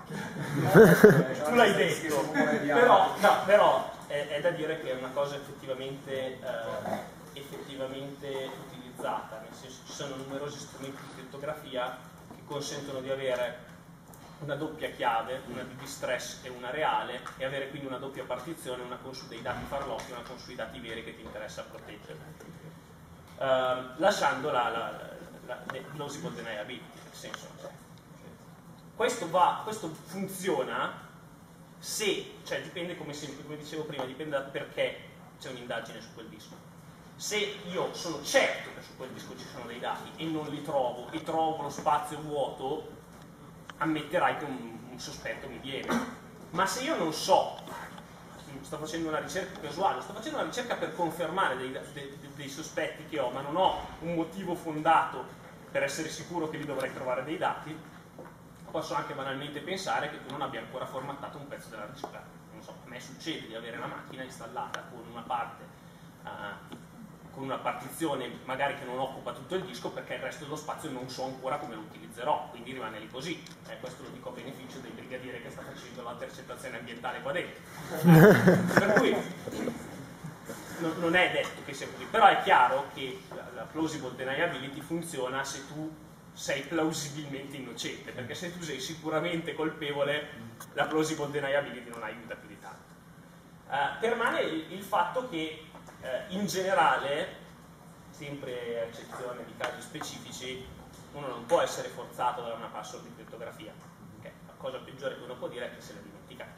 tu l'hai detto, però, no, però è, è da dire che è una cosa effettivamente, eh, effettivamente utilizzata, nel senso ci sono numerosi strumenti di crittografia che consentono di avere una doppia chiave, una di distress e una reale, e avere quindi una doppia partizione, una con su dei dati farlocchi e una con sui dati veri che ti interessa proteggere, uh, lasciando la, la, la, la plausible deniability, nel senso questo, va, questo funziona se, cioè dipende come, sempre, come dicevo prima, dipende da perché c'è un'indagine su quel disco. Se io sono certo che su quel disco ci sono dei dati e non li trovo e trovo lo spazio vuoto, ammetterai che un, un sospetto mi viene. Ma se io non so, sto facendo una ricerca casuale, sto facendo una ricerca per confermare dei, dei, dei sospetti che ho, ma non ho un motivo fondato per essere sicuro che li dovrei trovare dei dati, posso anche banalmente pensare che tu non abbia ancora formattato un pezzo della ricerca. Non so, a me succede di avere la macchina installata con una parte uh, con una partizione magari che non occupa tutto il disco perché il resto dello spazio non so ancora come lo utilizzerò, quindi rimane lì così. Eh, questo lo dico a beneficio del brigadiere che sta facendo la intercettazione ambientale qua dentro. Per cui no, non è detto che sia così, però è chiaro che la, la plausible deniability funziona se tu sei plausibilmente innocente, perché se tu sei sicuramente colpevole la plausible deniability non aiuta più di tanto. Uh, permane il, il fatto che Eh, in generale, sempre a eccezione di casi specifici, uno non può essere forzato da una password di crittografia. Okay? La cosa peggiore che uno può dire è che se l'è dimenticata.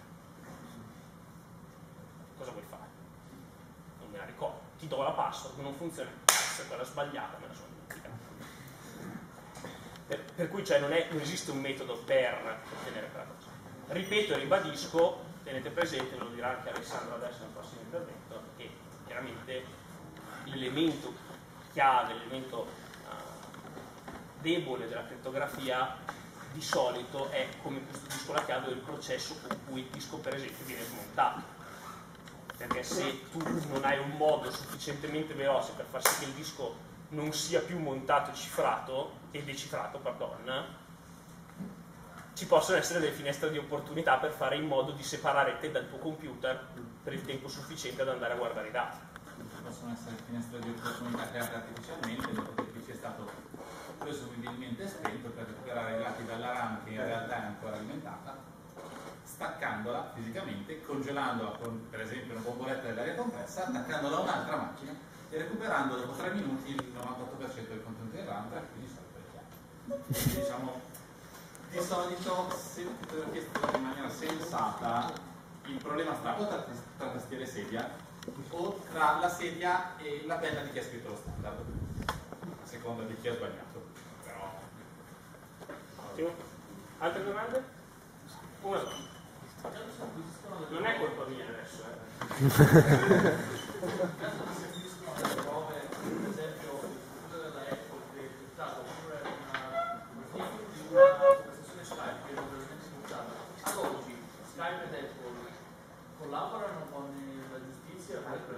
Cosa vuoi fare? Non me la ricordo. Ti do la password, non funziona, se quella sbagliata me la sono dimenticata. Per, per cui cioè, non, è, non esiste un metodo per ottenere quella cosa. Ripeto e ribadisco, tenete presente, ve lo dirà anche Alessandro adesso nel prossimo intervento, che chiaramente l'elemento chiave, l'elemento uh, debole della crittografia di solito è, come questo disco la chiave, il processo con cui il disco per esempio viene smontato. perché se tu non hai un modo sufficientemente veloce per far sì che il disco non sia più montato e cifrato, e decifrato, pardon, ci possono essere delle finestre di opportunità per fare in modo di separare te dal tuo computer per il tempo sufficiente ad andare a guardare i dati. Possono essere finestre di opportunità create artificialmente dopo che il P C è stato presumibilmente spento per recuperare i dati dalla RAM che in realtà è ancora alimentata, staccandola fisicamente, congelandola con per esempio una bomboletta dell'aria compressa, attaccandola a un'altra macchina e recuperando dopo tre minuti il novantotto per cento del contenuto del RAM, e quindi sarebbe chiaro. Quindi, diciamo, di solito se tutto è fatto in maniera sensata, il problema sta o tra, tra tastiera e sedia o tra la sedia e la penna di chi ha scritto lo standard, a seconda di chi ha sbagliato. Però... Ottimo. Altre domande? Una domanda. Non è colpa mia adesso, eh. Collaborano con la giustizia?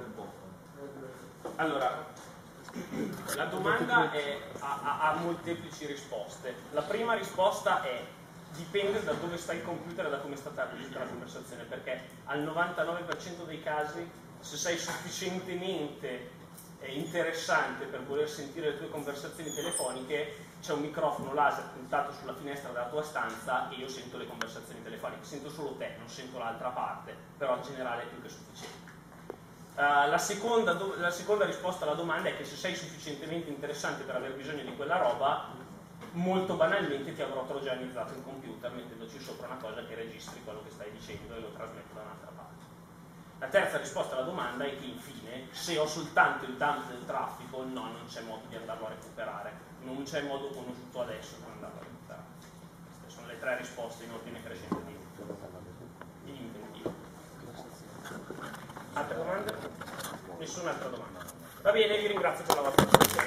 Allora, la domanda è, ha, ha, ha molteplici risposte. La prima risposta è: dipende da dove sta il computer e da come è stata vista la conversazione, perché al novantanove per cento dei casi, se sei sufficientemente interessante per voler sentire le tue conversazioni telefoniche, c'è un microfono laser puntato sulla finestra della tua stanza e io sento le conversazioni telefoniche, sento solo te, non sento l'altra parte, però in generale è più che sufficiente. Uh, la, seconda, la seconda risposta alla domanda è che se sei sufficientemente interessante per aver bisogno di quella roba, molto banalmente ti avrò trojanizzato il computer mettendoci sopra una cosa che registri quello che stai dicendo e lo trasmetto da un'altra parte. La terza risposta alla domanda è che infine, se ho soltanto il dump del traffico, no, non c'è modo di andarlo a recuperare, non c'è modo conosciuto adesso per andarlo a recuperare. Queste sono le tre risposte in ordine crescente di, di inventivo. Altre domande? Nessun'altra domanda. Va bene, vi ringrazio per la vostra attenzione.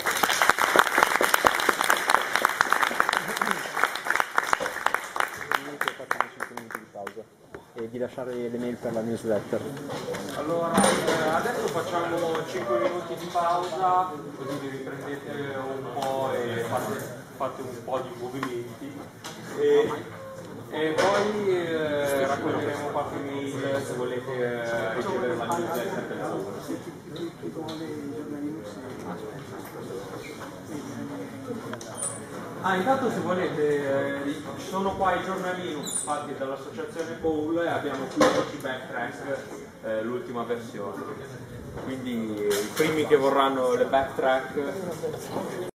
E di lasciare le mail per la newsletter. Allora, eh, adesso facciamo cinque minuti di pausa, così vi riprendete un po' e fate, fate un po' di movimenti e, e poi eh, raccoglieremo qualche mail se volete eh, ricevere la newsletter per la lavoro. Ah, intanto se volete, eh, ci sono qua i giornalini fatti dall'associazione Paul e abbiamo quindici backtrack, eh, l'ultima versione. Quindi i primi che vorranno le backtrack